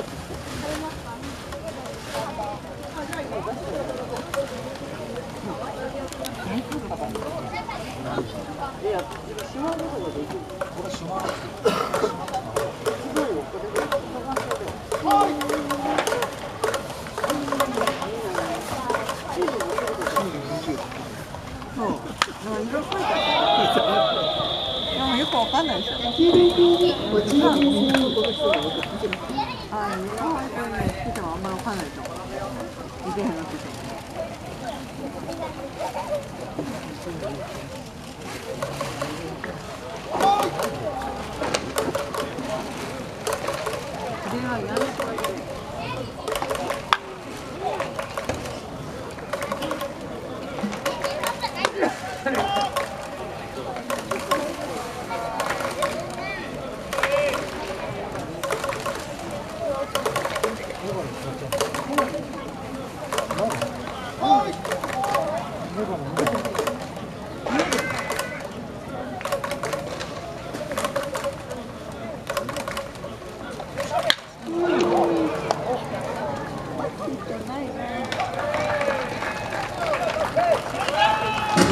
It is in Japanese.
よくわかんないですよね。ああ、日本語に来てもあんまりわかんないと思う。いけへんなってて。これはやるとはい。